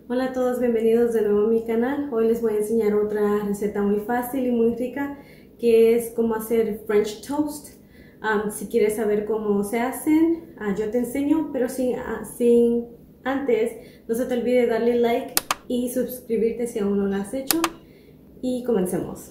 Hola a todos, bienvenidos de nuevo a mi canal. Hoy les voy a enseñar otra receta muy fácil y muy rica, que es cómo hacer French toast. Si quieres saber cómo se hacen, yo te enseño, pero sin antes, no se te olvide darle like y suscribirte si aún no lo has hecho. Y comencemos.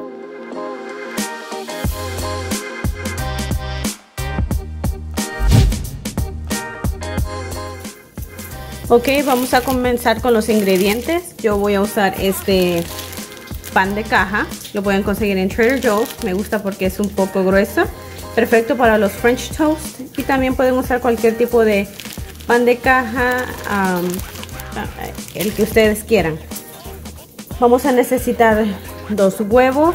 Ok, vamos a comenzar con los ingredientes. Yo voy a usar este pan de caja. Lo pueden conseguir en Trader Joe's. Me gusta porque es un poco grueso. Perfecto para los French toast. Y también pueden usar cualquier tipo de pan de caja, el que ustedes quieran. Vamos a necesitar 2 huevos,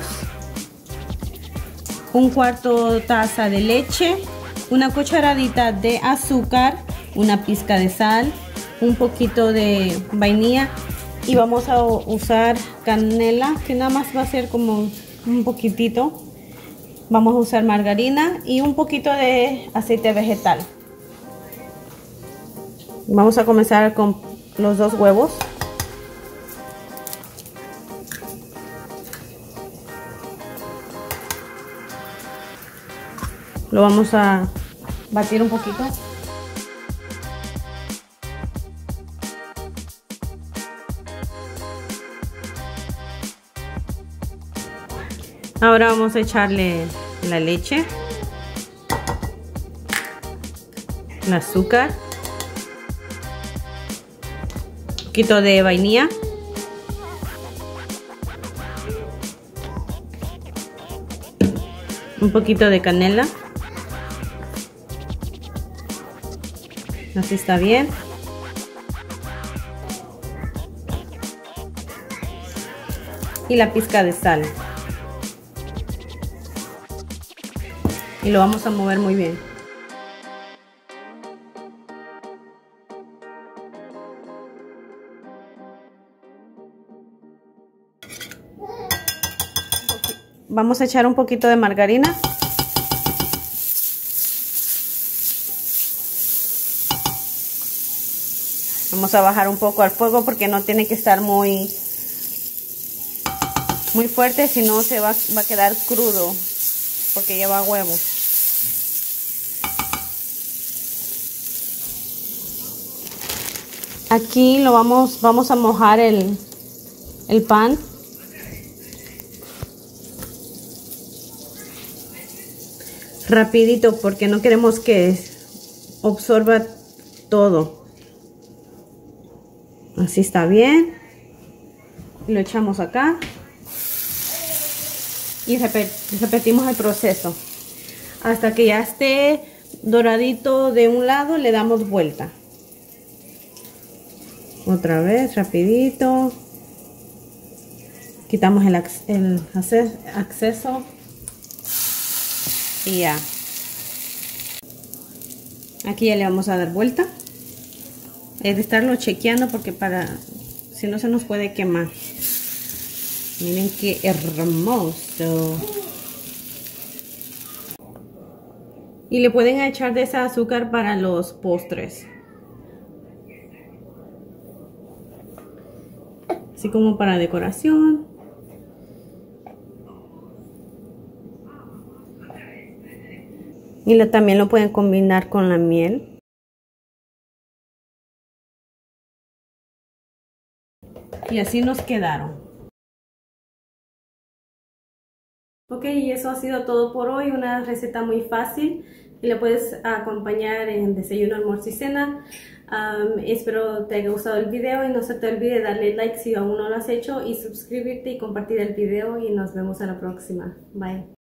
1/4 taza de leche, una cucharadita de azúcar, una pizca de sal, un poquito de vainilla y vamos a usar canela, que nada más va a ser como un poquitito. Vamos a usar margarina y un poquito de aceite vegetal. Vamos a comenzar con los 2 huevos. Lo vamos a batir un poquito. Ahora vamos a echarle la leche, el azúcar, un poquito de vainilla, un poquito de canela. Así está bien. Y la pizca de sal. Y lo vamos a mover muy bien. Vamos a echar un poquito de margarina. Vamos a bajar un poco al fuego porque no tiene que estar muy fuerte, si no se va a quedar crudo porque lleva huevo. Aquí lo vamos a mojar el pan. Rapidito porque no queremos que absorba todo. Así está bien. Lo echamos acá. Y repetimos el proceso. Hasta que ya esté doradito de un lado, le damos vuelta. Otra vez, rapidito. Quitamos el acceso. Y ya. Aquí ya le vamos a dar vuelta. Es de estarlo chequeando porque si no se nos puede quemar. Miren qué hermoso. Y le pueden echar de esa azúcar para los postres. Así como para decoración. Y también lo pueden combinar con la miel. Y así nos quedaron. Ok, y eso ha sido todo por hoy. Una receta muy fácil y la puedes acompañar en desayuno, almuerzo y cena. Espero te haya gustado el video y no se te olvide darle like si aún no lo has hecho y suscribirte y compartir el video y nos vemos a la próxima. Bye.